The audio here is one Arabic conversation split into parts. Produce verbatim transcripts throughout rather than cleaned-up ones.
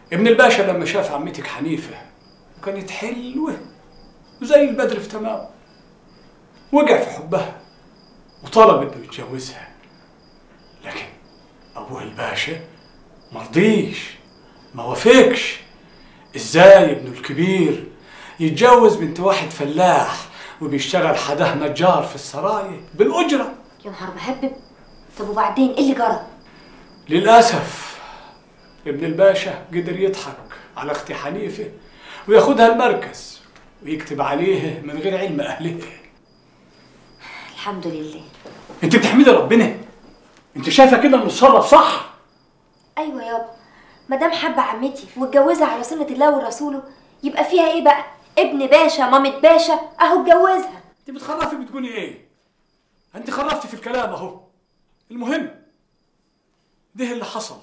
ابن الباشا لما شاف عمتك حنيفه وكانت حلوه وزي البدر في تمام، وقع في حبها وطلب انه يتجوزها، لكن ابوها الباشا مرضيش، ما وافقش. ازاي ابنه الكبير يتجوز بنت واحد فلاح وبيشتغل حداه نجار في السرايا بالاجره؟ يا نهار مهبب. طب وبعدين ايه اللي جرى؟ للاسف ابن الباشا قدر يضحك على اختي حنيفه وياخدها المركز ويكتب عليه من غير علم اهلها. الحمد لله. انت بتحمدي ربنا؟ انت شايفه كده انه اتصرف صح؟ ايوه يابا، ما دام حب عمتي واتجوزها على سنه الله ورسوله يبقى فيها ايه بقى؟ ابن باشا مامة باشا اهو اتجوزها. انت بتخرفي بتقولي ايه؟ انت خرفتي في الكلام اهو. المهم ده اللي حصل.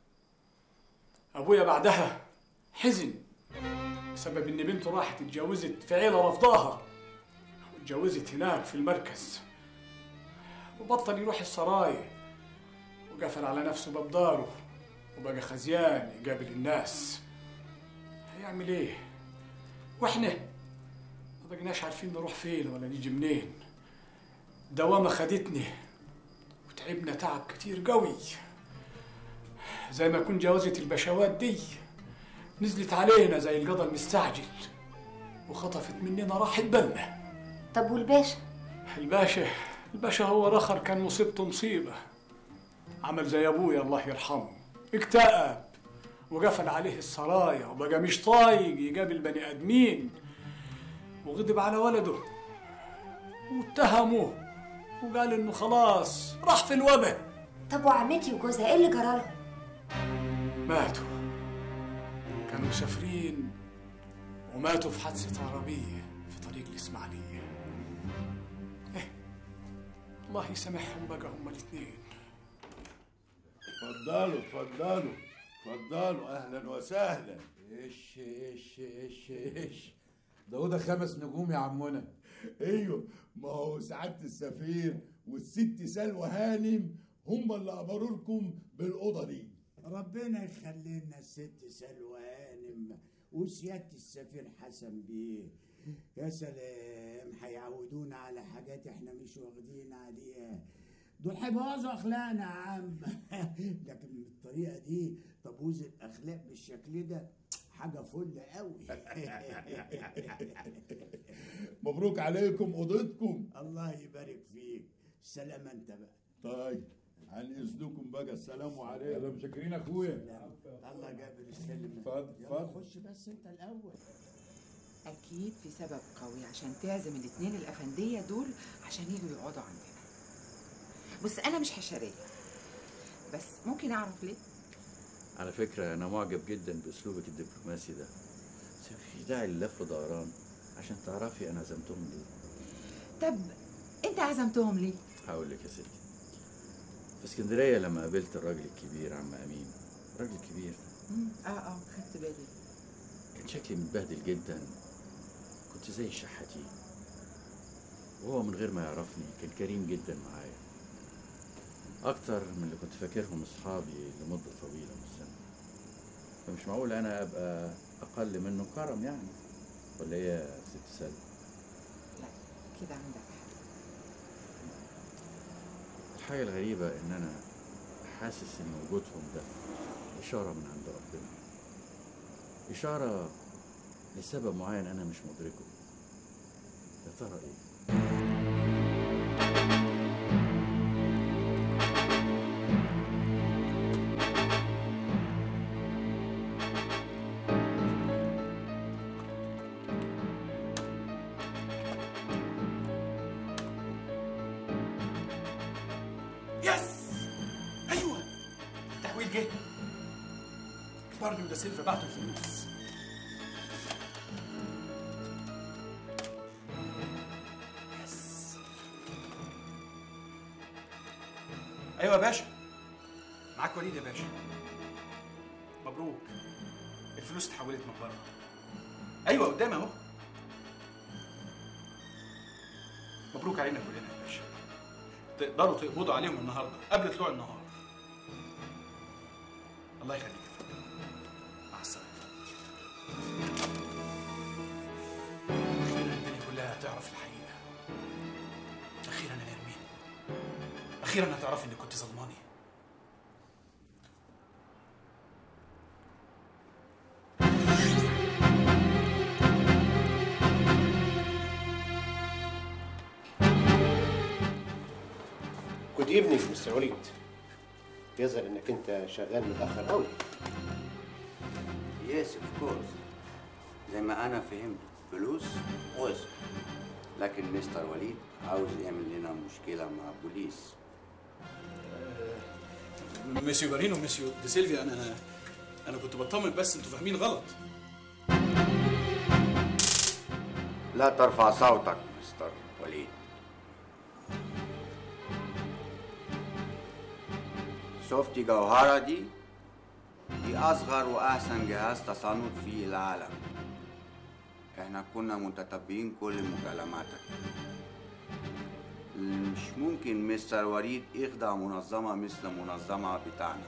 ابويا بعدها حزن بسبب ان بنته راحت اتجوزت في عيله رفضاها واتجوزت هناك في المركز، وبطل يروح السرايا وقفل على نفسه باب داره وبقى خزيان يقابل الناس. هيعمل ايه؟ واحنا ما بقيناش عارفين نروح فين ولا نيجي منين. دوامه خدتني وتعبنا تعب كتير قوي، زي ما يكون جوازة البشوات دي نزلت علينا زي القضا المستعجل وخطفت مننا راحة بالنا. طب والباشا؟ الباشا الباشا هو رخر كان مصيبته مصيبة، عمل زي ابويا الله يرحمه، اكتئب وقفل عليه السرايا وبقى مش طايق يقابل بني ادمين، وغضب على ولده واتهمه وقال انه خلاص راح في الوبا. طب وعمتي وجوزها ايه اللي جرالهم؟ ماتوا، كانوا مسافرين وماتوا في حادثة عربية في طريق الإسماعيلية. إيه الله يسامحهم بقى هما الاثنين. اتفضلوا اتفضلوا اتفضلوا، اهلا وسهلا. ايش ايش ايش ايش ده اوضه خمس نجوم يا عمنا. ايوه، ما هو سعاده السفير والست سلوى هانم هم اللي امروا لكم بالاوضه دي. ربنا يخلي لنا الست سلوى هانم وسياده السفير حسن بيه. يا سلام، هيعودونا على حاجات احنا مش واخدين عليها. دول هيبوظوا اخلاقنا يا عم. لكن بالطريقه دي تبوظ الاخلاق بالشكل ده حاجه فل قوي. مبروك عليكم اوضتكم. الله يبارك فيك. سلام انت بقى. طيب عن اذنكم بقى، السلام عليكم. يلا مشكرين اخويا. الله جابر السلم. اتفضل اتفضل. خش بس انت الاول. اكيد في سبب قوي عشان تعزم الاتنين الافنديه دول عشان يجوا يقعدوا عندنا. بص انا مش حشريه، بس ممكن اعرف ليه؟ على فكرة أنا معجب جدا بأسلوبك الدبلوماسي ده، بس مفيش داعي للف ودوران عشان تعرفي أنا عزمتهم ليه. طب أنت عزمتهم ليه؟ هقول لك يا ستي. في اسكندرية لما قابلت الراجل الكبير عم أمين، الراجل الكبير امم اه اه خدت بالي. كان شكلي متبهدل جدا، كنت زي الشحاتين، وهو من غير ما يعرفني كان كريم جدا معايا، أكتر من اللي كنت فاكرهم أصحابي لمدة طويلة من السنة. فمش معقول أنا أبقى أقل منه كرم يعني، ولا إيه يا ست سلمى؟ لا كده عندك حق. الحاجة الغريبة إن أنا حاسس إن وجودهم ده إشارة من عند ربنا، إشارة لسبب معين أنا مش مدركه. يا ترى إيه؟ جه برضه ده سيلفا بعته الفلوس. يس ايوه يا باشا، معاك وليد يا باشا. مبروك، الفلوس اتحولت من بره. ايوه قدامي اهو. مبروك علينا كلنا يا باشا، تقدروا تقبضوا عليهم النهارده قبل طلوع النهار. الله يخليك يا فندم، مع السلامه. اخيرا الدنيا كلها هتعرف الحقيقه. اخيرا يا نرمين، اخيرا هتعرفي انك كنت ظلماني. Good evening, مستر وليد. يظهر انك انت شغال متاخر قوي. يس اوف كورس، زي ما انا فهمت فلوس واسم، لكن مستر وليد عاوز يعمل لنا مشكله مع بوليس. مسيو بارينو ومسيو دي سيلفيا، انا انا كنت بطمن بس، انتوا فاهمين غلط. لا ترفع صوتك مستر وليد. شفتي جوهرة دي؟ دي أصغر وأحسن جهاز تصنت في العالم. إحنا كنا متتبعين كل مكالماتك. مش ممكن مستر وليد يخدع منظمة مثل منظمة بتاعنا.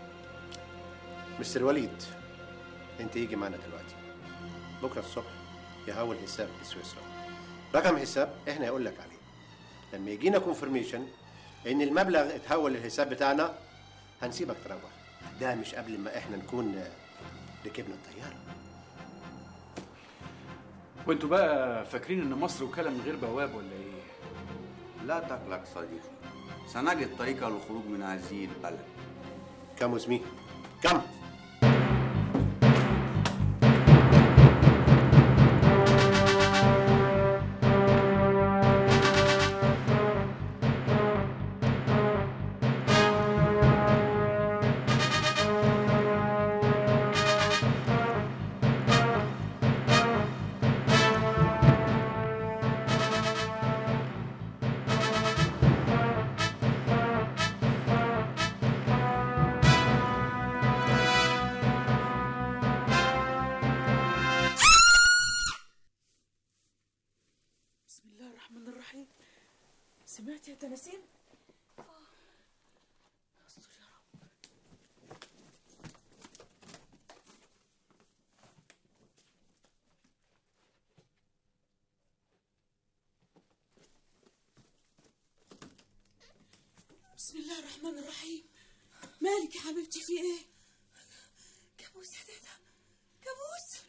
مستر وليد، انت يجي معنا دلوقتي. بكره الصبح يهول حساب بسويسرا. رقم حساب احنا هقول لك عليه. لما يجينا كونفرميشن ان المبلغ اتحول للحساب بتاعنا هنسيبك تروح. ده مش قبل ما احنا نكون ركبنا الطياره. وانتوا بقى فاكرين ان مصر وكاله من غير بواب ولا ايه؟ لا تقلق صديقي، سنجد طريقة للخروج من هذه البلد. كم with me. كم. سمعتي يا تناسين؟ اه استر يا رب. بسم الله الرحمن الرحيم. مالك يا حبيبتي في ايه؟ كابوس يا تيتا، كابوس.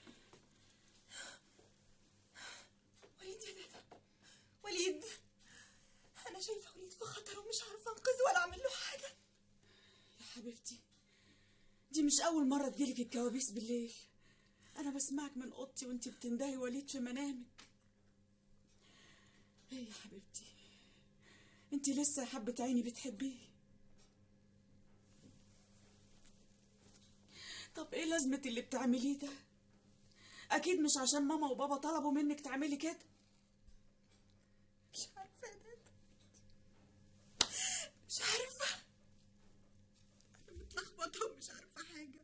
وليد يا تيتا، وليد. أنا شايفة وليد في خطر ومش عارفة أنقذه ولا أعمل له حاجة. يا حبيبتي، دي مش أول مرة تجيلك الكوابيس بالليل. أنا بسمعك من أوضتي وأنتي بتندهي وليد في منامك. إيه يا حبيبتي، أنتي لسه يا حبة عيني بتحبيه. طب إيه لازمة اللي بتعمليه ده؟ أكيد مش عشان ماما وبابا طلبوا منك تعملي كده. مش عارفة يا دادا، مش عارفة، أنا متلخبطة ومش عارفة حاجة.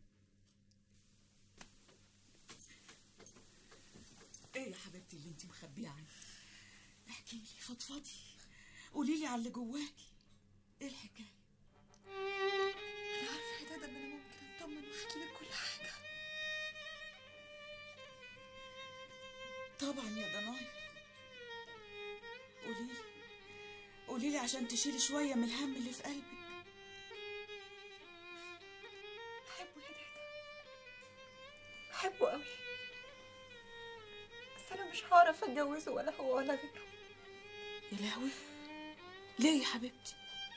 إيه يا حبيبتي اللي أنتي مخبية عني؟ احكي لي، فضفضي، قولي لي على اللي جواكي. إيه الحكاية؟ أنا عارفة يا دادا إن أنا ممكن أطمن وأحكي لك كل حاجة. طبعا يا ضنايا، قولي لي، قولي لي عشان تشيلي شوية من الهم اللي في قلبك. بحبه يا دادا، بحبه قوي، بس أنا مش هعرف أتجوزه ولا هو ولا غيره. يا لهوي، ليه يا حبيبتي؟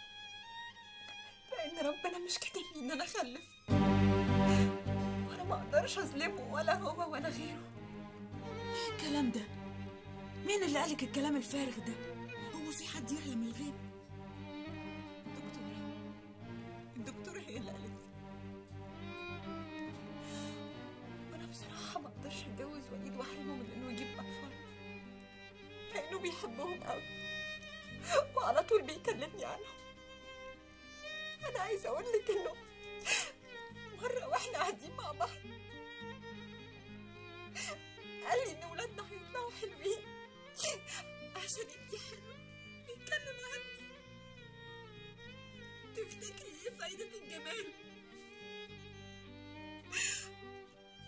لأن ربنا مش كاتب لي إن أنا أخلف، وأنا ما أقدرش أظلمه ولا هو ولا غيره. إيه الكلام ده؟ مين اللي قالك الكلام الفارغ ده؟ هو في حد يعلم الغيب؟ الدكتورة، الدكتورة هي اللي قالت. وأنا بصراحة ما أقدرش أتجوز وليد وأحرمه من إنه يجيب أطفال، لأنه بيحبهم قوي وعلى طول بيكلمني عنهم. أنا عايزة أقول لك إنه مرة وإحنا قاعدين مع بعض قال لي إن ولادنا هيطلعوا حلوين عشان انتي حلوة، بيتكلم عني. تفتكري ايه فايدة الجمال؟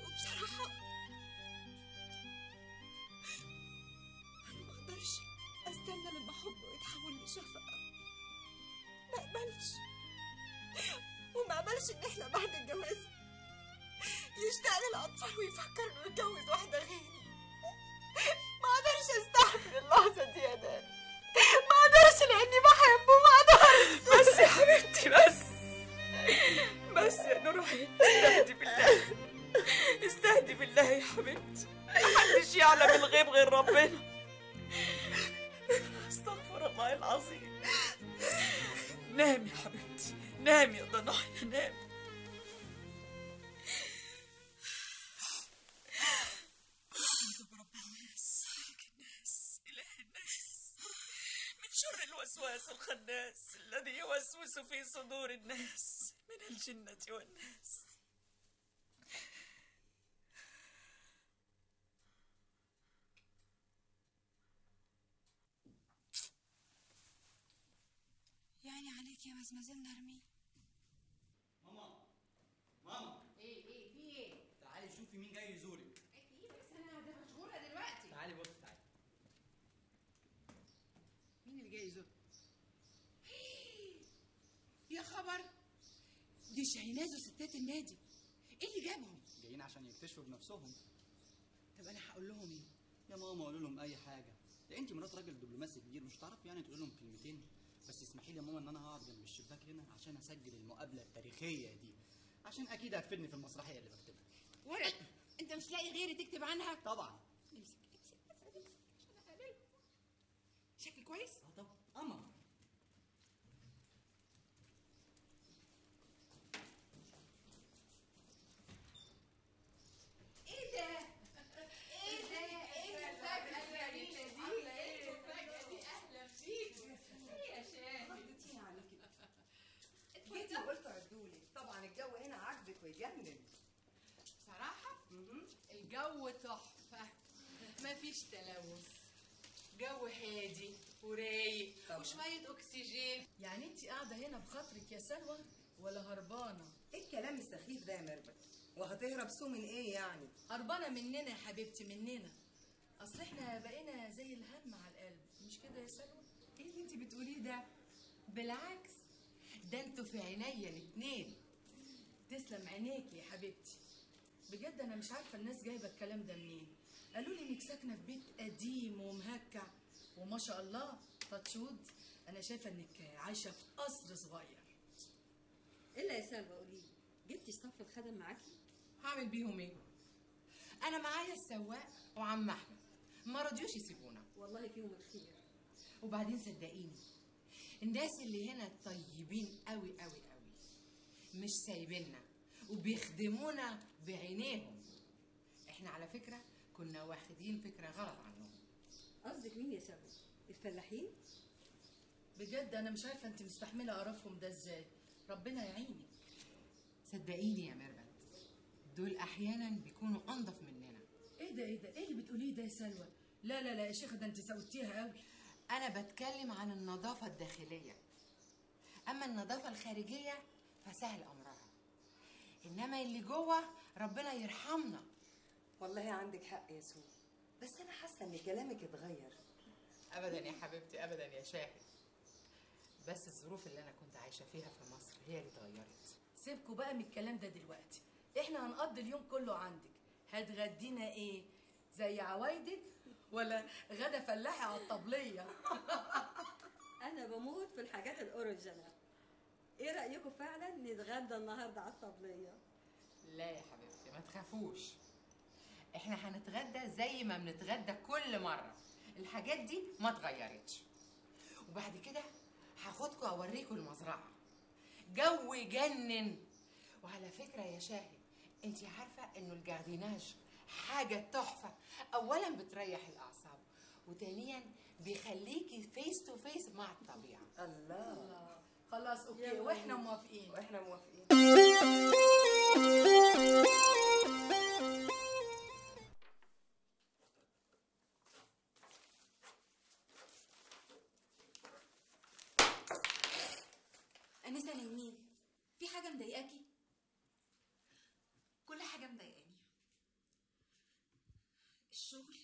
يقدرش ان احنا بعد الجواز يشتاق للاطفال ويفكر انه يتجوز واحده غيري. ما اقدرش استحمل اللحظه دي يا دادا، ما اقدرش لاني بحبه، ما اقدرش. بس يا حبيبتي بس بس يا نور عيني، استهدي بالله، استهدي بالله يا حبيبتي، محدش يعلم الغيب غير ربنا. استغفر الله العظيم. نامي يا حبيبتي، نامي يا ضنايا، نامي. شر الوسواس الخناس الذي يوسوس في صدور الناس من الجنة والناس. يعني عليك يا مزمزل نرمي. ماما ماما ايه ايه في ايه؟ تعالي شوفي مين جاي يزورك. ايه بس انا ده مشغولة دلوقتي. تعالي بصي تعالي. مين اللي جاي يزورك؟ يا خبر، دي شاهيناز وستات النادي، ايه اللي جابهم؟ جايين عشان يكتشفوا بنفسهم. طب انا هقول لهم ايه؟ يا ماما قولوا لهم اي حاجه، ده انت مرات راجل دبلوماسي كبير، مش هتعرفي يعني تقول لهم كلمتين. بس اسمحي لي يا ماما ان انا هقعد جنب الشباك هنا عشان اسجل المقابله التاريخيه دي، عشان اكيد هتفيدني في المسرحيه اللي بكتبها. ورق، انت مش لاقي غيري تكتب عنها؟ طبعا. امسك امسك بس امسك عشان اقابلها. شكلي كويس؟ اه طبعا. قمر. ايه ده؟ ايه ده؟ ايه المفاجأة الجميلة دي؟ عاملة ايه المفاجأة دي؟ اهلا بيك. ايه يا شاهد؟ ردتيني على كده. جيتي وقلت عدولي، طبعا الجو هنا عاجبك ويجنن. بصراحة الجو تحفة، مفيش تلوث، جو هادي ورايق وشوية أكسجين. يعني انت قاعدة هنا بخاطرك يا سلوى ولا هربانة؟ ايه الكلام السخيف ده يا مربد؟ وهتهرب سو من ايه يعني؟ هربانة مننا يا حبيبتي، مننا. اصل احنا بقينا زي الهم على القلب، مش كده يا سلوى؟ ايه اللي انت بتقوليه ده؟ بالعكس، ده انتوا في عينيا الاتنين. تسلم عينيكي يا حبيبتي. بجد انا مش عارفه الناس جايبه الكلام ده منين. قالوا لي انك ساكنه في بيت قديم ومهكع، وما شاء الله تاتشود انا شايفه انك عايشه في قصر صغير. الا يا سلوى قولي لي، جبتي صف الخدم معاكي؟ هعمل بيهم ايه؟ انا معايا السواق وعم احمد، ما رضيوش يسيبونا. والله فيهم الخير. وبعدين صدقيني الناس اللي هنا طيبين قوي قوي قوي، مش سايبيننا وبيخدمونا بعينيهم. احنا على فكره كنا واخدين فكره غلط عنهم. قصدك مين يا سلوى؟ الفلاحين؟ بجد انا مش عارفه انت مستحمله قرفهم ده ازاي، ربنا يعينك. صدقيني يا ميرفت، دول احيانا بيكونوا انضف مننا. ايه ده ايه ده ايه اللي بتقوليه ده يا سلوى؟ لا لا لا يا شيخه، ده انت سوتيها قوي. انا بتكلم عن النظافه الداخليه، اما النظافه الخارجيه فسهل امرها، انما اللي جوه ربنا يرحمنا. والله عندك حق يا سو، بس انا حاسه ان كلامك اتغير. ابدا يا حبيبتي، ابدا يا شاهد، بس الظروف اللي انا كنت عايشه فيها في مصر هي اللي اتغيرت. سيبكوا بقى من الكلام ده دلوقتي، احنا هنقضي اليوم كله عندك. هتغدينا ايه؟ زي عوايدك ولا غدا فلاحي على الطبليه؟ انا بموت في الحاجات الاوريجينال. ايه رايكم فعلا نتغدى النهارده على الطبليه؟ لا يا حبيبتي ما تخافوش، احنا هنتغدى زي ما بنتغدى كل مره، الحاجات دي ما اتغيرتش. وبعد كده هاخدكم اوريكم المزرعه، جو يجنن. وعلى فكره يا شاهد، انت عارفه انه الجارديناج حاجه تحفه، اولا بتريح الاعصاب، وثانيا بيخليكي فيس تو فيس مع الطبيعه. الله, الله. خلاص اوكي، واحنا موافقين واحنا موافقين. أنسة نايمين، في حاجة مضايقاكي؟ كل حاجة مضايقاني، الشغل،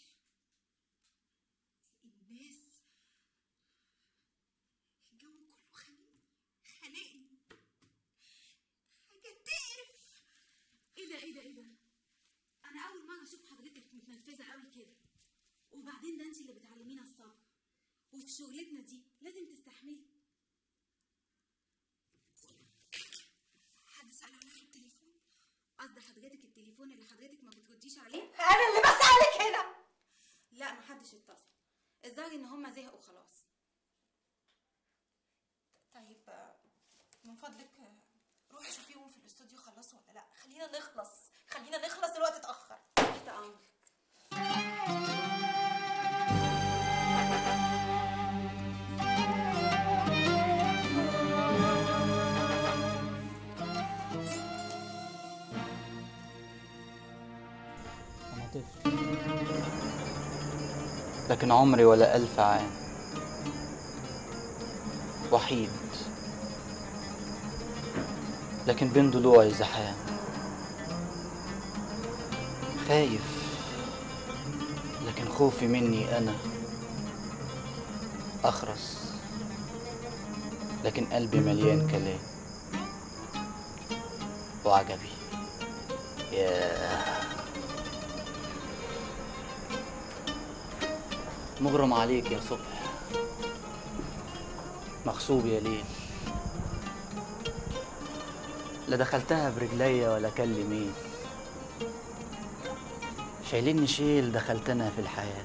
الناس، الجو كله خانقني خانقني، حاجات ايه ده ايه ده؟ انا اول مره اشوف حضرتك متنرفزه قوي كده. وبعدين ده انت اللي بتعلمينا الصبر، وفي شغلتنا دي لازم تستحملي. حد سأل عليك التليفون؟ قصد حضرتك التليفون اللي حضرتك ما بترديش عليه؟ انا اللي بسألك هنا. لا محدش اتصل، الظاهر ان هم زهقوا خلاص. طيب من فضلك روحي شوفيهم في الاستوديو خلصوا ولا لا. خلينا نخلص خلينا نخلص الوقت اتأخر. تحت امرك. أنا طفل لكن عمري ولا ألف عام، وحيد لكن بين ضلوعي زحام، خايف لكن خوفي مني أنا أخرس، لكن قلبي مليان كلام وعجبي. ياه مغرم عليك يا صبح، مغصوب يا ليل، لا دخلتها برجليا ولا كان لي ميل، شايليني شيل دخلت انا في الحياة،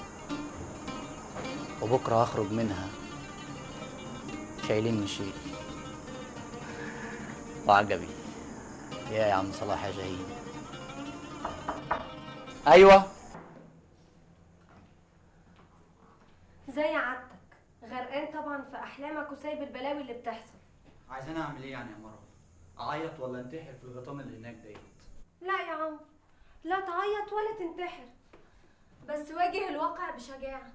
وبكرة هخرج منها شايليني شيل وعجبي. يا يا عم صلاح يا جهيم. ايوه زي عادتك غرقان طبعا في احلامك وسايب البلاوي اللي بتحصل. عايزين اعمل ايه يعني يا مروه؟ اعيط ولا انتحر في الغيطان اللي هناك ديت؟ لا يا عم، لا تعيط ولا تنتحر، بس واجه الواقع بشجاعة.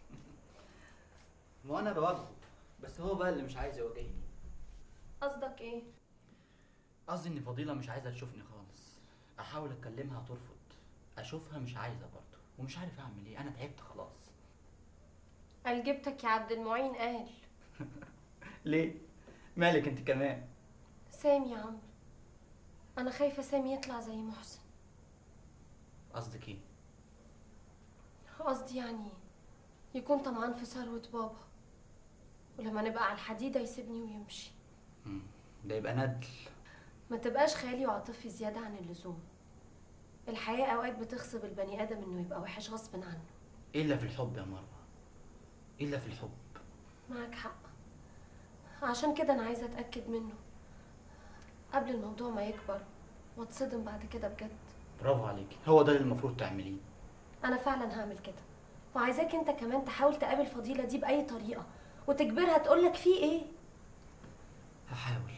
ما انا بواجهه، بس هو بقى اللي مش عايز يواجهني. قصدك ايه؟ قصدي ان فضيله مش عايزه تشوفني خالص، احاول اكلمها ترفض، اشوفها مش عايزه برضه، ومش عارف اعمل ايه، انا تعبت خلاص. قال جبتك يا عبد المعين قال. ليه؟ مالك انت كمان؟ سامي يا عمرو، انا خايفه سامي يطلع زي محسن. قصدك ايه؟ قصدي يعني يكون طمعان في ثروه بابا، ولما نبقى على الحديده يسيبني ويمشي. امم ده يبقى ندل. ما تبقاش خيالي وعاطفي زياده عن اللزوم. الحياه اوقات بتغصب البني ادم انه يبقى وحش غصب عنه. الا في الحب يا مروه، الا في الحب. معك حق، عشان كده انا عايزه اتاكد منه قبل الموضوع ما يكبر واتصدم بعد كده بجد. برافو عليكي، هو ده اللي المفروض تعمليه. انا فعلا هعمل كده، وعايزاك انت كمان تحاول تقابل فضيله دي باي طريقه وتجبرها تقولك فيه ايه. هحاول.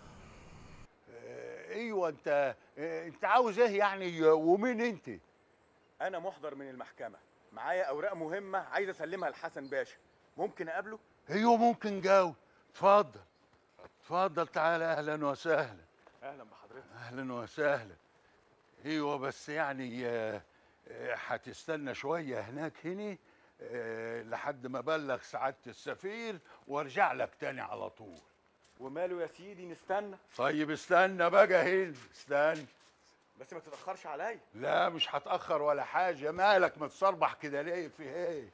ايوه انت انت عاوز ايه يعني؟ ومين انت؟ انا محضر من المحكمه، معايا اوراق مهمه عايز اسلمها لحسن باشا، ممكن اقابله؟ ايوه ممكن جاوب. اتفضل اتفضل تعالى. اهلا وسهلا. اهلا بحضرتك. اهلا وسهلا. ايوه بس يعني هتستنى شويه هناك هنا لحد ما ابلغ سعاده السفير وارجع لك تاني على طول. وماله يا سيدي، نستنى. طيب استنى بقى هنا، استنى بس ما تتاخرش عليا. لا مش هتاخر ولا حاجه. مالك متصربح كده ليه؟ في ايه؟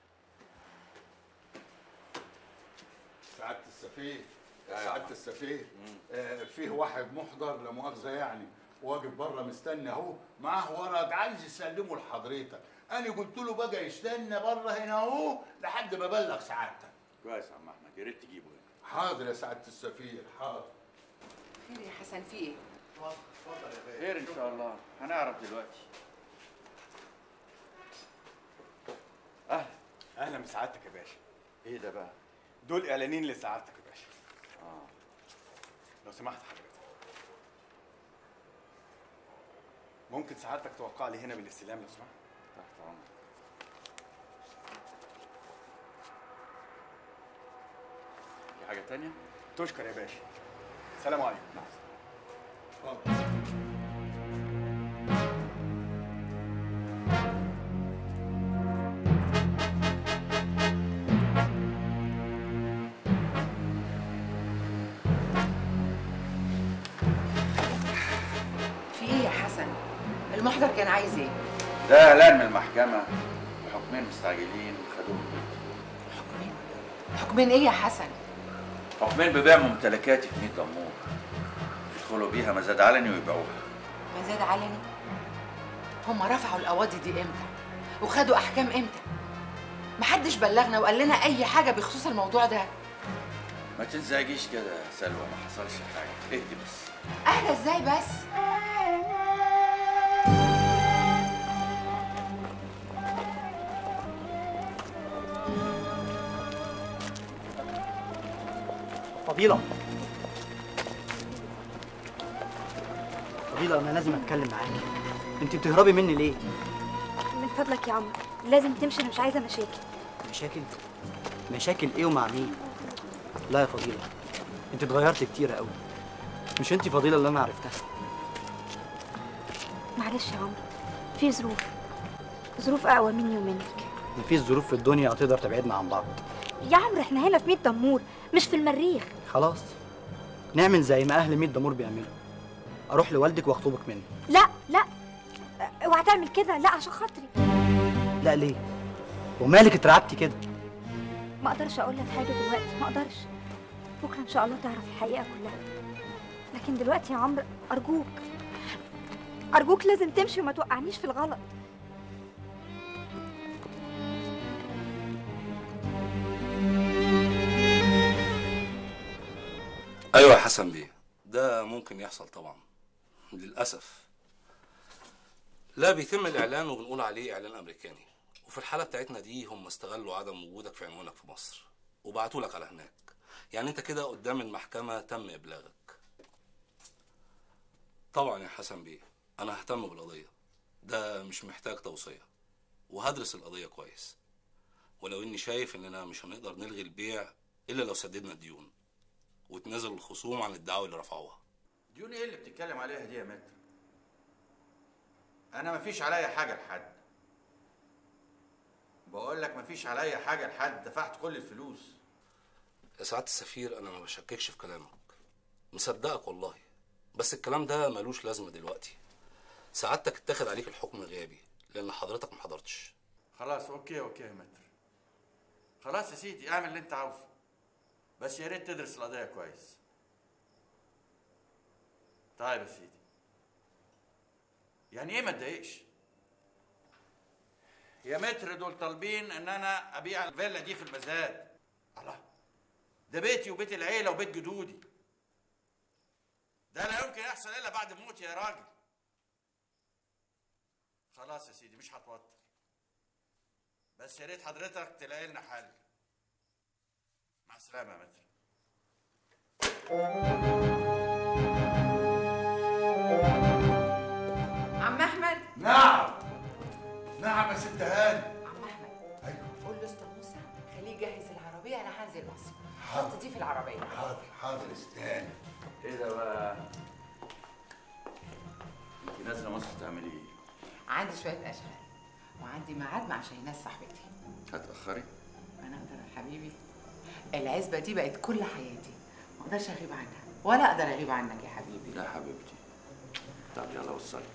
سعاده السفير سعاده السفير آه فيه واحد محضر لا مؤاخذه يعني واقف بره مستني اهو، معاه ورق عايز يسلمه لحضرتك. انا قلت له بقى يستنى بره هنا اهو لحد ما ابلغ سعادتك. كويس يا عم احمد، يا ريت تجيبه هنا. حاضر يا سعاده السفير حاضر. خير يا حسن، في ايه؟ اتفضل يا باشا. خير ان شاء الله، هنعرف دلوقتي. اهلا اهلا بسعادتك يا باشا. ايه ده بقى؟ دول اعلانين لسعادتك يا باشا. اه لو سمحت حضرتك، ممكن سعادتك توقع لي هنا بالاستلام لو سمحت؟ تحت امرك. في حاجه تانية؟ تشكر يا باشا. سلام عليكم. مع السلامه. اتفضل. في ايه يا حسن؟ محضر كان عايز ايه؟ ده اعلان من المحكمه وحكمين مستعجلين خدوهم. حكمين؟ حكمين ايه يا حسن؟ حكمين ببيع ممتلكاتي في ميت دمور، يدخلوا بيها مزاد علني ويبيعوها. مزاد علني؟ هم رفعوا القواضي دي امتى؟ وخدوا احكام امتى؟ محدش بلغنا وقال لنا اي حاجه بخصوص الموضوع ده. ما تنزعجيش كده يا سلوى، ما حصلش حاجه، اهدي بس. اهدى ازاي بس؟ فضيلة فضيلة أنا لازم أتكلم معاكي. أنت بتهربي مني ليه؟ من فضلك يا عمرو لازم تمشي، انا مش عايزه مشاكل. مشاكل؟ مشاكل إيه ومع مين؟ لا يا فضيلة، أنت اتغيرت كتير قوي. مش أنت فضيلة اللي أنا عرفتها. معلش يا عمرو، في ظروف ظروف اقوى مني ومنك. مفيش ظروف في الدنيا هتقدر تبعدنا عن بعض. يا عمرو احنا هنا في ميت دمور مش في المريخ. خلاص نعمل زي ما أهل ميت دمور بيعملوا، أروح لوالدك وأخطبك منه. لا لا اوعى تعمل كده، لا عشان خاطري. لا ليه؟ ومالك اترعبتي كده؟ ما اقدرش اقول لك حاجه دلوقتي، ما اقدرش. بكره ان شاء الله تعرف الحقيقه كلها. لكن دلوقتي يا عمرو ارجوك ارجوك لازم تمشي وما توقعنيش في الغلط. ايوه يا حسن بيه، ده ممكن يحصل طبعا للاسف. لا بيتم الاعلان وبنقول عليه اعلان امريكاني، وفي الحاله بتاعتنا دي هم استغلوا عدم وجودك في عنوانك في مصر وبعتوا لك على هناك. يعني انت كده قدام المحكمه تم ابلاغك. طبعا يا حسن بيه انا ههتم بالقضيه، ده مش محتاج توصيه، وهدرس القضيه كويس، ولو اني شايف اننا مش هنقدر نلغي البيع الا لو سددنا الديون وتنازل الخصوم عن الدعاوى اللي رفعوها. ديون ايه اللي بتتكلم عليها دي يا متر؟ انا مفيش عليا حاجه لحد. بقول لك مفيش عليا حاجه لحد، دفعت كل الفلوس. يا سعاده السفير انا ما بشككش في كلامك، مصدقك والله، بس الكلام ده ملوش لازمه دلوقتي. سعادتك اتاخد عليك الحكم غيابي لان حضرتك ما حضرتش. خلاص اوكي اوكي يا متر، خلاص يا سيدي اعمل اللي انت عاوزه، بس يا ريت تدرس القضيه كويس. طيب يا سيدي. يعني ايه ما تضايقش؟ يا متر دول طالبين ان انا ابيع الفيلا دي في المزاد. الله، ده بيتي وبيت العيله وبيت جدودي، ده لا يمكن يحصل الا بعد موتي يا راجل. خلاص يا سيدي مش هتوتر، بس يا ريت حضرتك تلاقي لنا حل. مع السلامه يا متر. عم احمد. نعم نعم يا ست هاني. عم احمد ايوه قول له استاذ موسى خليه يجهز العربيه، انا هنزل مصر. حاضر. حط دي في العربيه. حاضر حاضر استنى. ايه ده بقى؟ انت نازله مصر تعملي ايه؟ عندي شويه اشغال وعندي ميعاد مع شيناز صاحبتي. هتاخري؟ انا اقدر يا حبيبي، العزبه دي بقت كل حياتي، ما اقدرش اغيب عنها ولا اقدر اغيب عنك يا حبيبي. لا حبيبتي. طب يلا وصلك.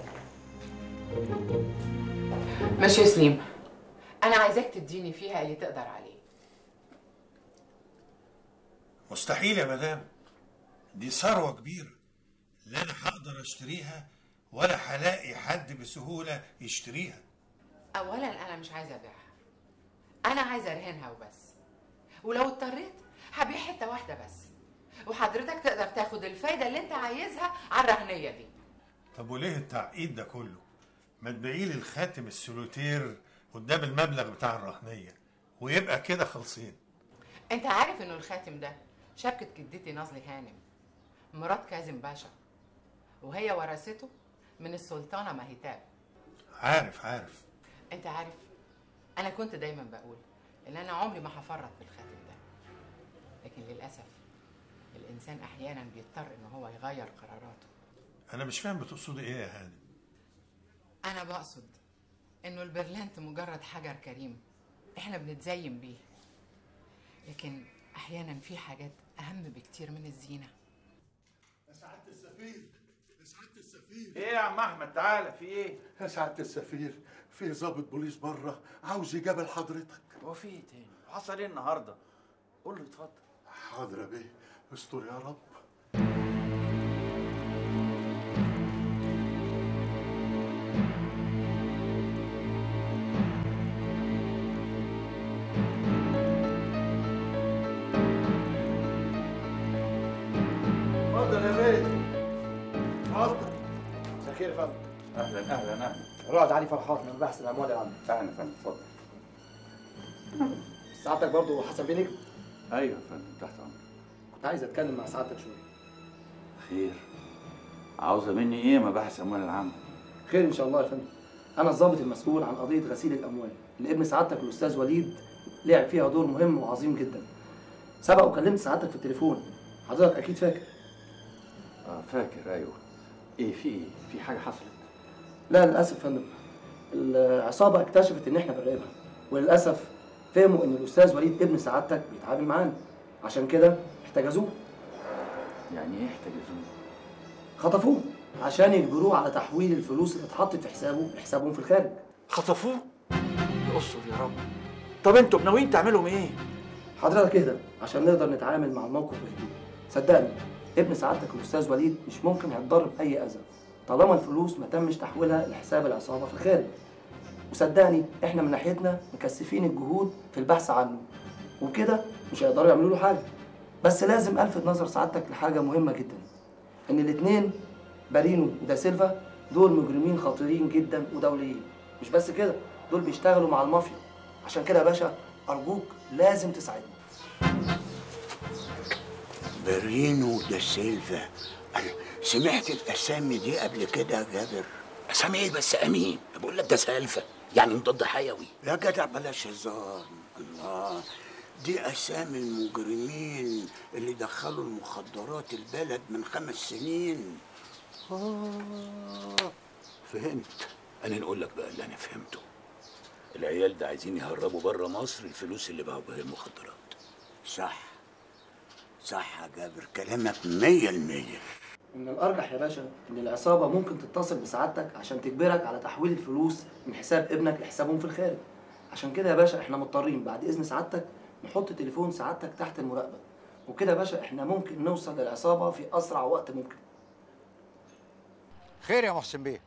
ماشي يا سليم، انا عايزاك تديني فيها اللي تقدر عليه. مستحيل يا مدام، دي ثروة كبيرة، لا أنا هقدر أشتريها ولا هلاقي حد بسهولة يشتريها. اولا انا مش عايزه ابيعها، انا عايزه ارهنها وبس، ولو اضطريت هبيع حته واحده بس، وحضرتك تقدر تاخد الفايده اللي انت عايزها على الرهنيه دي. طب وليه التعقيد ده كله؟ ما تبيعيلي الخاتم السولوتير قدام المبلغ بتاع الرهنية ويبقى كده خالصين. انت عارف انه الخاتم ده شبكه جدتي نازلي هانم مرات كاظم باشا، وهي ورثته من السلطانه مهتاب. عارف عارف. انت عارف انا كنت دايما بقول ان انا عمري ما هفرط بالخاتم ده، لكن للاسف الانسان احيانا بيضطر ان هو يغير قراراته. انا مش فاهم بتقصدي ايه يا هانم؟ انا بقصد انه البرلنت مجرد حجر كريم احنا بنتزين بيه، لكن احيانا في حاجات اهم بكتير من الزينه. يا سعاده السفير، يا سعاده سعاده السفير. ايه يا عم احمد؟ تعالى، في ايه؟ يا سعاده السفير، في ضابط بوليس بره عاوز يقابل حضرتك. هو في ايه تاني؟ حصل ايه النهارده؟ قول له اتفضل. حاضر يا بيه، استر يا رب. اتفضل يا بيه. اتفضل. مساء الخير يا فندم. اهلا اهلا اهلا. رائد علي فرحات من بحث الاموال العامه. اهلا يا فندم، اتفضل. سعادتك برضه حسن بيه نجم؟ ايوه يا فندم، تحت امرك. كنت عايز اتكلم مع سعادتك شويه. خير؟ عاوزه مني ايه مباحث اموال العامه؟ خير ان شاء الله يا فندم. انا الضابط المسؤول عن قضيه غسيل الاموال اللي ابن سعادتك الاستاذ وليد لعب فيها دور مهم وعظيم جدا. سبق وكلمت سعادتك في التليفون، حضرتك اكيد فاكر. اه فاكر، ايوه. ايه في ايه؟ في حاجه حصلت؟ لا للاسف يا فندم، العصابه اكتشفت ان احنا بنراقبها، وللاسف فهموا ان الاستاذ وليد ابن سعادتك بيتعامل معانا، عشان كده احتجزوه. يعني ايه احتجزوه؟ خطفوه عشان يجبروه على تحويل الفلوس اللي اتحطت في حسابه لحسابهم في الخارج. خطفوه؟ استر يا رب. طب انتوا ناويين تعملوا ايه؟ حضرتك اهدى عشان نقدر نتعامل مع الموقف بهدوء. صدقني ابن سعادتك الاستاذ وليد مش ممكن يتضرر باي اذى طالما الفلوس ما تمش تحويلها لحساب العصابه في الخارج. وصدقني احنا من ناحيتنا مكثفين الجهود في البحث عنه، وكده مش هيقدروا يعملوا له حاجه. بس لازم الفت نظر سعادتك لحاجه مهمه جدا، ان الاثنين بارينو ودا سيلفا دول مجرمين خطيرين جدا ودوليين. مش بس كده، دول بيشتغلوا مع المافيا. عشان كده يا باشا ارجوك لازم تساعدنا. بارينو دا سيلفا، أنا سمعت الاسامي دي قبل كده يا جابر. اسامي ايه بس يا امين؟ بقول لك ده سالفه، يعني مضاد حيوي. يا جدع بلاش هزار. الله، دي اسامي المجرمين اللي دخلوا المخدرات البلد من خمس سنين. آه فهمت. انا نقول لك بقى اللي انا فهمته، العيال ده عايزين يهربوا بره مصر الفلوس اللي باعوا بها المخدرات. صح صح يا جابر، كلامك مية المية. من الارجح يا باشا ان العصابه ممكن تتصل بسعادتك عشان تجبرك على تحويل الفلوس من حساب ابنك لحسابهم في الخارج. عشان كده يا باشا احنا مضطرين بعد اذن سعادتك نحط تليفون سعادتك تحت المراقبه، وكده يا باشا احنا ممكن نوصل للعصابه في اسرع وقت ممكن. خير يا محسن بيه؟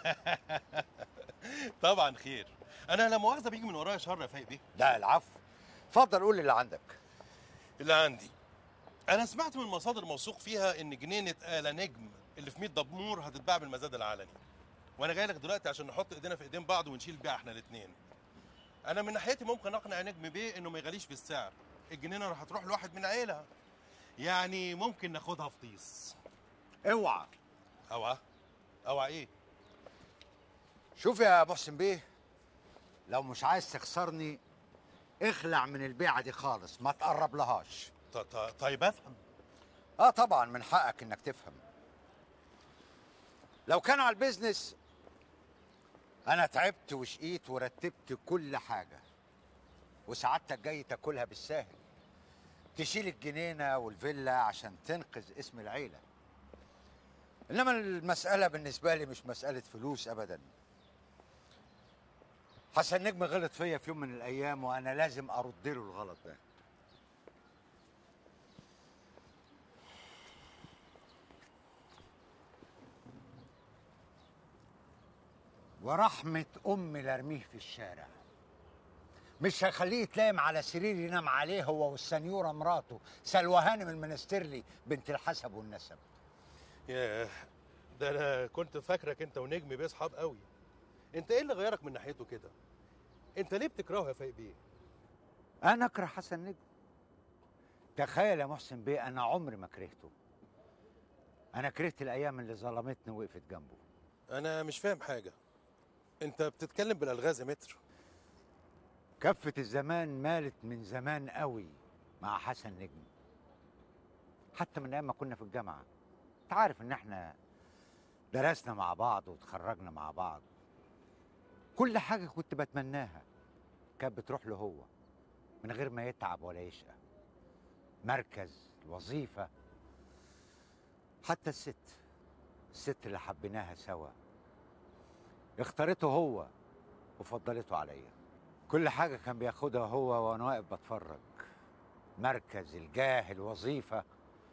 طبعا خير. انا لا مؤاخذه بيجي من ورايا شر يا فايق بيه. لا العفو، اتفضل قول اللي عندك. اللي عندي، انا سمعت من مصادر موثوق فيها ان جنينه آل نجم اللي في ميت دبور هتتباع بالمزاد العلني، وانا جاي لك دلوقتي عشان نحط ايدينا في ايدين بعض ونشيل بيها احنا الاثنين. انا من ناحيتي ممكن اقنع نجم بيه انه ما يغليش في السعر، الجنينه راح تروح لواحد من عيلها، يعني ممكن ناخدها فطيس. اوعى. اوعى؟ اوعى ايه؟ شوف يا محسن بيه، لو مش عايز تخسرني اخلع من البيعه دي خالص، ما تقرب لهاش. طيب افهم. اه طبعا من حقك انك تفهم. لو كان على البيزنس انا تعبت وشقيت ورتبت كل حاجه، وسعادتك جاي تاكلها بالساهل، تشيل الجنينه والفيلا عشان تنقذ اسم العيله. انما المساله بالنسبه لي مش مساله فلوس ابدا. حسن نجم غلط فيا في يوم من الايام وانا لازم ارد له الغلط ده. ورحمة أمي لارميه في الشارع، مش هخليه يتلايم على سرير ينام عليه هو والسنيورة مراته سلوى هانم المنسترلي بنت الحسب والنسب. ياه، ده أنا كنت فاكرك أنت ونجم بيه أصحاب قوي. أنت إيه اللي غيرك من ناحيته كده؟ أنت ليه بتكرهه يا فايق بيه؟ أنا أكره حسن نجم؟ تخيل يا محسن بيه، أنا عمري ما كرهته. أنا كرهت الأيام اللي ظلمتني ووقفت جنبه. أنا مش فاهم حاجة. انت بتتكلم بالالغاز يا متر. كفة الزمان مالت من زمان قوي مع حسن نجم، حتى من ايام ما كنا في الجامعه. انت عارف ان احنا درسنا مع بعض وتخرجنا مع بعض. كل حاجه كنت بتمناها كانت بتروح له هو من غير ما يتعب ولا يشقى. مركز، وظيفه، حتى الست. الست اللي حبيناها سوا اختارته هو وفضلته عليا. كل حاجة كان بياخدها هو وانا واقف بتفرج، مركز، الجاه، الوظيفة،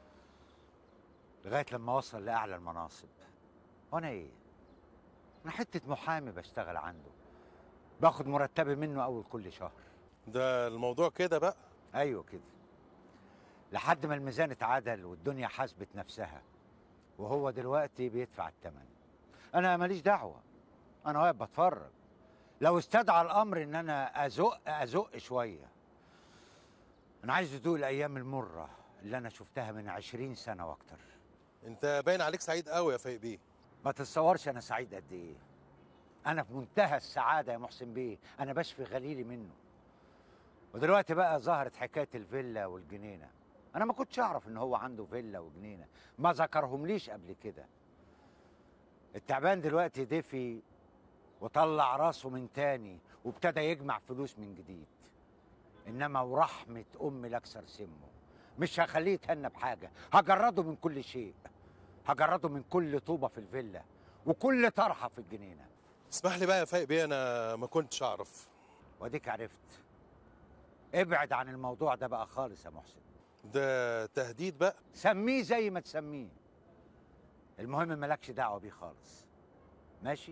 لغاية لما وصل لأعلى المناصب. وانا ايه؟ انا حتة محامي بشتغل عنده، باخد مرتبي منه اول كل شهر. ده الموضوع كده بقى؟ ايوه كده، لحد ما الميزان اتعدل والدنيا حاسبت نفسها، وهو دلوقتي بيدفع الثمن. انا ماليش دعوه، انا واقف بتفرج. لو استدعى الامر ان انا ازق ازق شويه. انا عايز ادوق الايام المره اللي انا شفتها من عشرين سنه واكتر. انت باين عليك سعيد قوي يا فايق بيه. ما تتصورش انا سعيد قد ايه. انا في منتهى السعاده يا محسن بيه، انا بشفي غليلي منه. ودلوقتي بقى ظهرت حكايه الفيلا والجنينه. انا ما كنتش اعرف ان هو عنده فيلا وجنينه، ما ذكرهم ليش قبل كده. التعبان دلوقتي دفي وطلع راسه من تاني وابتدى يجمع فلوس من جديد. انما ورحمه امي لاكثر سمه، مش هخليه يتهنى بحاجه، هجرده من كل شيء، هجرده من كل طوبه في الفيلا وكل طرحه في الجنينه. اسمح لي بقى يا فايق بيه، انا ما كنتش اعرف. واديك عرفت. ابعد عن الموضوع ده بقى خالص يا محسن. ده تهديد بقى؟ سميه زي ما تسميه، المهم مالكش دعوه بيه خالص. ماشي؟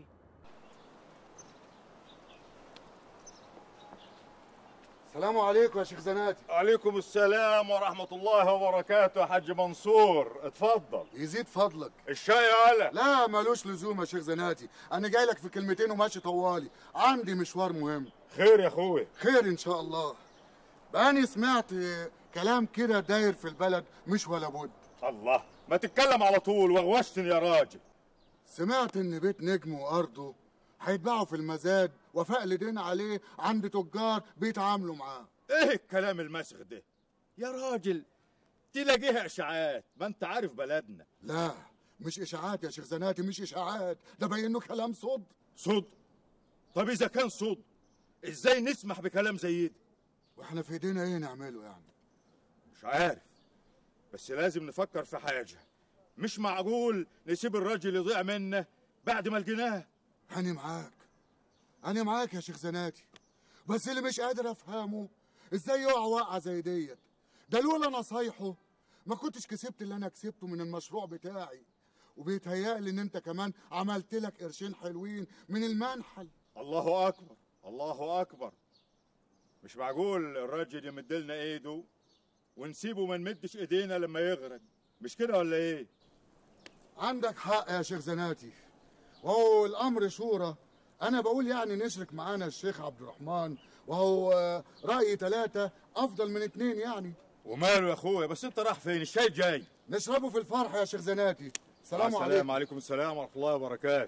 السلام عليكم يا شيخ زناتي. عليكم السلام ورحمة الله وبركاته يا حاج منصور، اتفضل. يزيد فضلك. الشاي يالا. لا مالوش لزوم يا شيخ زناتي، أنا جاي لك في كلمتين وماشي طوالي، عندي مشوار مهم. خير يا أخوي. خير إن شاء الله. بقاني سمعت كلام كده داير في البلد مش ولا بد. الله، ما تتكلم على طول، وغوشتني يا راجل. سمعت إن بيت نجم وأرضه هيتباعوا في المزاد وفاء لدين عليه عند تجار بيتعاملوا معاه. ايه الكلام المسخ ده يا راجل؟ تلاقيها اشاعات، ما انت عارف بلدنا. لا مش اشاعات يا شيخ زناتي، مش اشاعات، ده باين انه كلام صد. صد؟ طب اذا كان صد ازاي نسمح بكلام زي ده؟ واحنا في ايدينا ايه نعمله يعني؟ مش عارف، بس لازم نفكر في حاجه. مش معقول نسيب الراجل يضيع منا بعد ما لقيناه. أنا معاك، أنا معاك يا شيخ زناتي، بس اللي مش قادر أفهمه إزاي يقع وقعة زي ديت. ده لولا نصايحه ما كنتش كسبت اللي أنا كسبته من المشروع بتاعي، وبيتهيألي إن أنت كمان عملت لك قرشين حلوين من المنحل. الله أكبر، الله أكبر. مش معقول الراجل يمدلنا إيده ونسيبه ما نمدش إيدينا لما يغرق، مش كده ولا إيه؟ عندك حق يا شيخ زناتي، وهو الامر شورى. انا بقول يعني نشرك معانا الشيخ عبد الرحمن، وهو رايي ثلاثه افضل من اثنين يعني. وماله يا اخويا، بس انت راح فين؟ الشاي جاي. نشربه في الفرح يا شيخ زناتي. السلام عليكم. السلام عليكم. السلام ورحمه الله وبركاته.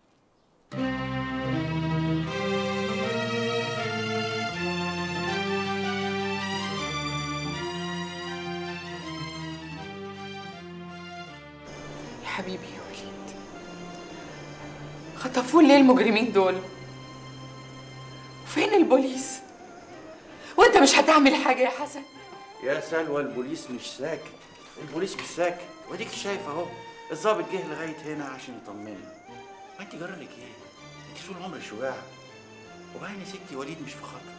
يا حبيبي يا وليد، خطفوه ليه المجرمين دول؟ فين البوليس؟ وانت مش هتعمل حاجه يا حسن؟ يا سلوى البوليس مش ساكت، البوليس مش ساكت، واديك شايفه اهو الظابط جه لغايه هنا عشان يطمني. ما انت جرى لك ايه؟ انت طول عمرك شجاعه، وبعدين يا ستي وليد مش في خطر.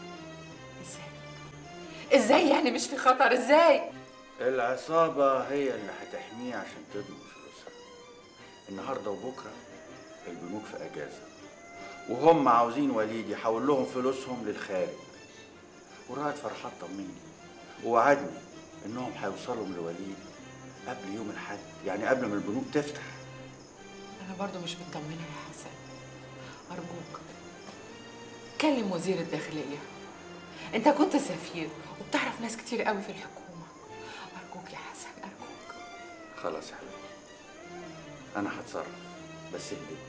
ازاي؟ ازاي يعني مش في خطر؟ ازاي؟ العصابه هي اللي هتحميه عشان تضمن فلوسها. النهارده وبكره البنوك في اجازه، وهم عاوزين وليد يحول لهم فلوسهم للخارج. ورائد فرحات طمني ووعدني انهم هيوصلوا لوليد قبل يوم الاحد، يعني قبل ما البنوك تفتح. انا برضو مش مطمنه يا حسن، ارجوك كلم وزير الداخليه، انت كنت سفير وبتعرف ناس كتير قوي في الحكومه. ارجوك يا حسن ارجوك. خلاص يا حبيبي انا هتصرف، بس اهدي.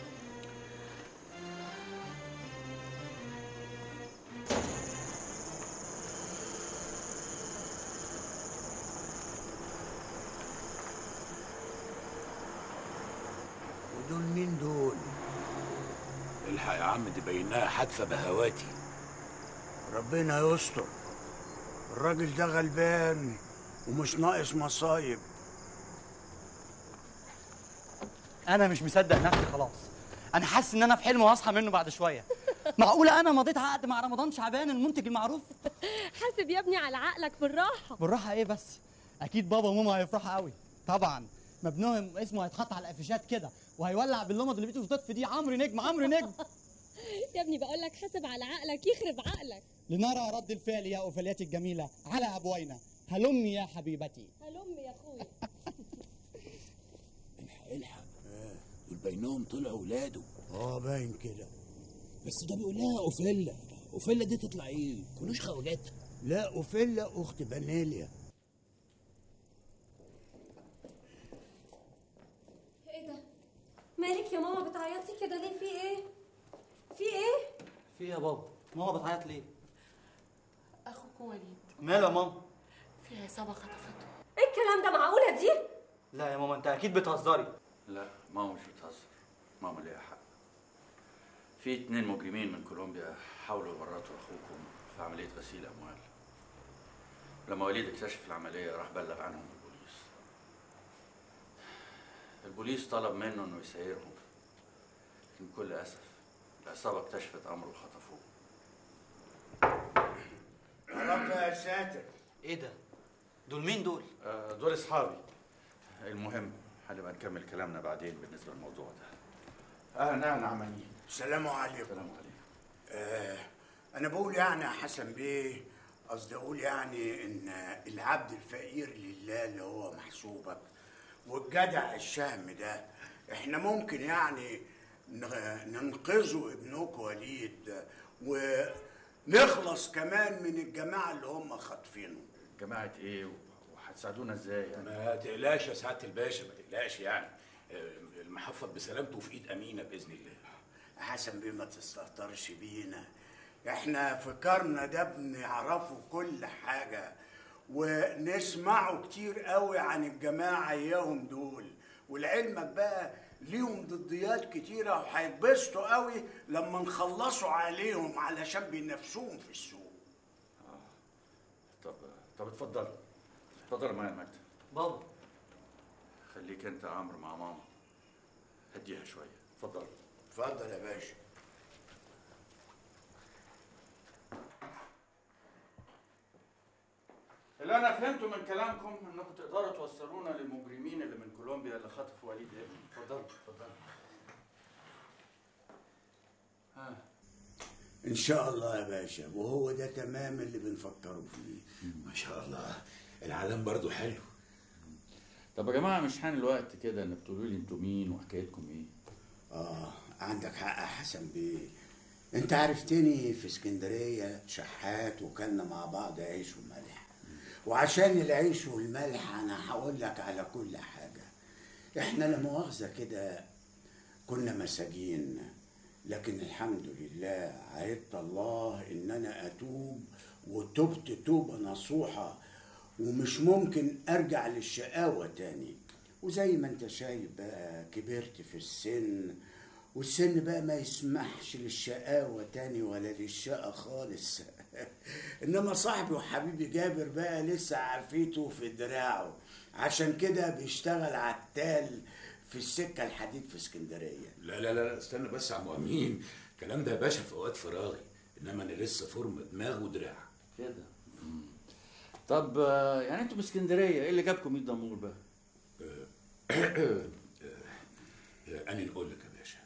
ودول مين دول؟ الحق يا عم، دي بينها حادثه بهواتي. ربنا يستر، الراجل ده غلبان ومش ناقص مصايب. انا مش مصدق نفسي خلاص. انا حاسس ان انا في حلم وهصحى منه بعد شويه. معقوله انا مضيت عقد مع رمضان شعبان المنتج المعروف؟ حاسب يا ابني على عقلك بالراحه. بالراحه ايه بس؟ اكيد بابا وماما هيفرحوا قوي. طبعا مبنوهم اسمه هيتحط على الافيشات كده وهيولع باللمض اللي بيته في دي عمرو نجم عمرو نجم. يا ابني بقول لك حاسب على عقلك يخرب عقلك. لنرى رد الفعل يا اوفلياتي الجميله على ابوينا. هلمي يا حبيبتي. هلم يا اخويا. الحق الحق دول باينهم طلعوا ولاده. اه باين كده. بس ده بيقول لها اوفيلا. اوفيلا دي تطلع ايه؟ كلوش خواجات؟ لا اوفيلا اخت بانيليا. ايه ده؟ مالك يا ماما بتعيطي كده ليه؟ في ايه؟ في ايه؟ في ايه يا بابا؟ ماما بتعيط ليه؟ اخوك وليد ماله يا ماما؟ في عصابه خطفته. ايه الكلام ده؟ معقوله دي؟ لا يا ماما انت اكيد بتهزري. لا ماما مش بتهزر، ماما ليها حق. في اتنين مجرمين من كولومبيا حاولوا يورطوا اخوكم في عمليه غسيل اموال. لما وليد اكتشف العمليه راح بلغ عنهم البوليس. البوليس طلب منه انه يسيرهم، لكن بكل اسف العصابه اكتشفت امره وخطفوه. يا رب يا ساتر. ايه ده؟ دول مين دول؟ آه دول اصحابي. المهم هنبقى نكمل كلامنا بعدين بالنسبه للموضوع ده. اهلا اهلا عمانين. السلام عليكم. السلام عليكم. آه انا بقول يعني يا حسن بيه، قصدي اقول يعني ان العبد الفقير لله اللي هو محسوبك والجدع الشهم ده احنا ممكن يعني ننقذوا ابنك وليد ونخلص كمان من الجماعه اللي هم خاطفينه. جماعه ايه وهتساعدونا ازاي يعني؟ ما تقلقش يا سعاده الباشا، ما تقلقش يعني. المحفظ بسلامته في ايد امينه باذن الله. حسن بيه ما تستهترش بينا، احنا فكرنا ده بنعرفه كل حاجه ونسمعه كتير قوي عن الجماعه اياهم دول، ولعلمك بقى ليهم ضديات كتيره وهيتبسطوا قوي لما نخلصوا عليهم علشان بينافسوهم في السوق. اه طب طب اتفضل اتفضل معايا المكتب. بابا خليك انت يا عمرو مع ماما، هديها شويه. اتفضل. اتفضل يا باشا. اللي انا فهمته من كلامكم انكم تقدروا توصلونا للمجرمين اللي من كولومبيا اللي خطفوا وليد ابني. اتفضلوا اتفضلوا. ها ان شاء الله يا باشا، وهو ده تمام اللي بنفكروا فيه. ما شاء الله العالم برضو حلو. طب يا جماعه مش حان الوقت كده انك تقولوا لي انتوا مين وحكايتكم ايه؟ اه عندك حق يا حسن بيه، انت عرفتني في اسكندريه شحات وكلنا مع بعض عيش وملح، وعشان العيش والملح انا هقول لك على كل حاجه. احنا لا مؤاخذه كده كنا مساجين، لكن الحمد لله عهدت الله ان انا اتوب وتبت توبه نصوحه ومش ممكن ارجع للشقاوه تاني. وزي ما انت شايف بقى كبرت في السن، والسن بقى ما يسمحش للشقاوه تاني ولا للشقه خالص. انما صاحبي وحبيبي جابر بقى لسه عافيته في دراعه، عشان كده بيشتغل عتال في السكه الحديد في اسكندريه. لا لا لا استنى بس يا عم امين، الكلام ده يا باشا في اوقات فراغي، انما انا لسه فورمه دماغ ودراع كده. طب يعني انتوا من اسكندريه، ايه اللي جابكم ميت دمور بقى؟ انا نقول لك يا باشا،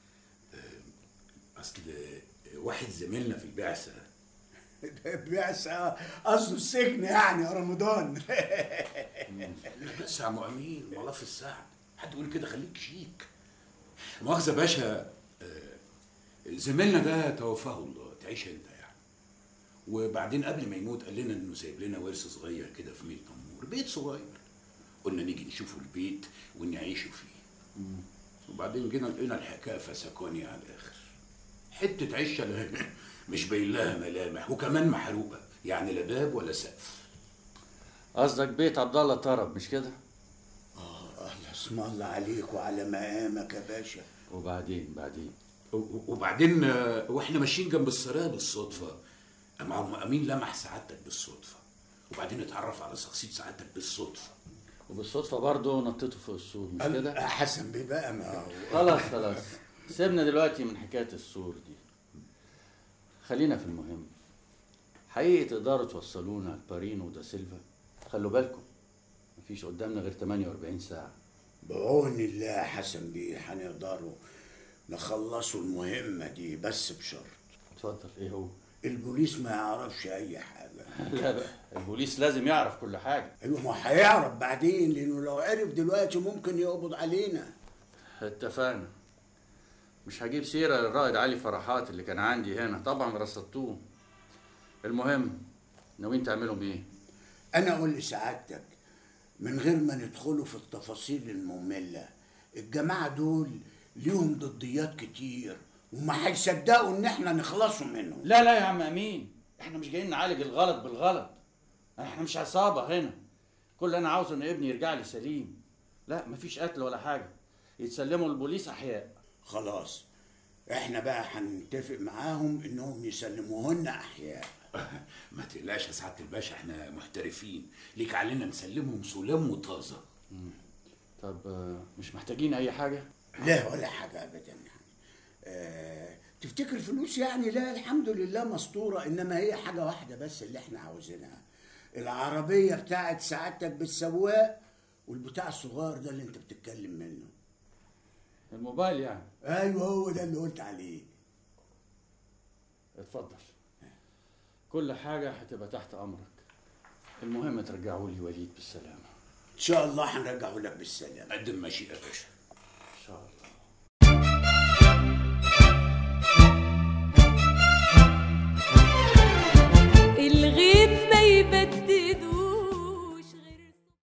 اصل واحد زميلنا في البعثه. البعثه قصده السجن يعني يا رمضان. بس يا عم امين والله في السعد حد يقول كده خليك شيك. مؤاخذه يا باشا، زميلنا ده توفاه الله، تعيش انت يعني. وبعدين قبل ما يموت قال لنا انه سايب لنا ورث صغير كده في ميت دمور، بيت صغير. قلنا نيجي نشوفوا البيت ونعيشوا فيه. وبعدين جينا لقينا الحكايه فسكوني على الاخر. حته عشه مش باين لها ملامح، وكمان محروقه، يعني لا باب ولا سقف. قصدك بيت عبد الله طرب مش كده؟ اه اسم الله عليك وعلى مقامك يا باشا. وبعدين بعدين وبعدين واحنا ماشيين جنب السرايا بالصدفه قام عم امين لمح سعادتك بالصدفه، وبعدين اتعرف على شخصيه سعادتك بالصدفه، وبالصدفه برضه نطيته فوق السور، مش كده؟ حسن بيه بقى ما هو خلاص خلاص، سيبنا دلوقتي من حكايه السور دي، خلينا في المهم. حقيقي تقدروا توصلونا لبارينو ودا سيلفا؟ خلوا بالكم مفيش قدامنا غير ثمانية وأربعين ساعه. بعون الله يا حسن بيه هنقدروا نخلصوا المهمه دي، بس بشرط. اتفضل. ايه هو؟ البوليس ما يعرفش اي حاجه. لا بقى، البوليس لازم يعرف كل حاجه. ايوه ما هيعرف بعدين، لانه لو عرف دلوقتي ممكن يقبض علينا. اتفقنا. مش هجيب سيره للرائد علي فرحات اللي كان عندي هنا، طبعا رصدتوه. المهم ناويين تعملوا بايه؟ انا اقول لسعادتك من غير ما ندخلوا في التفاصيل الممله، الجماعه دول ليهم ضديات كتير وما هيصدقوا ان احنا نخلصوا منهم. لا لا يا عم امين، احنا مش جايين نعالج الغلط بالغلط، احنا مش عصابه هنا. كل اللي انا عاوزه ان ابني يرجع لي سليم. لا مفيش قتل ولا حاجه، يتسلموا للبوليس احياء. خلاص احنا بقى هنتفق معاهم انهم يسلموهن احياء. ما تقلقش يا سعاده الباشا، احنا محترفين، ليك علينا نسلمهم سلام وطازه. طب مش محتاجين اي حاجه؟ لا ولا حاجه ابدا يعني. اه تفتكر فلوس يعني؟ لا الحمد لله مستوره، انما هي حاجه واحده بس اللي احنا عاوزينها، العربيه بتاعت سعادتك بالسواق والبتاع الصغير ده اللي انت بتتكلم منه. الموبايل يعني؟ ايوه هو ده اللي قلت عليه. اتفضل، كل حاجه هتبقى تحت امرك. المهم ترجعوا لي وليد بالسلامه. ان شاء الله هنرجعه لك بالسلامه. قدم ماشي يا باشا.